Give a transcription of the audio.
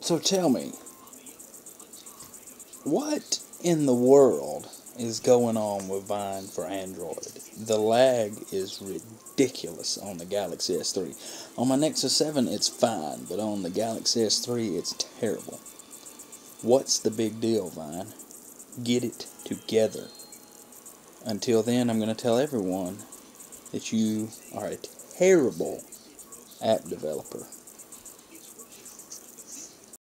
So tell me, what in the world is going on with Vine for Android? The lag is ridiculous on the Galaxy S3. On my Nexus 7, it's fine, but on the Galaxy S3, it's terrible. What's the big deal, Vine? Get it together. Until then, I'm going to tell everyone that you are a terrible app developer.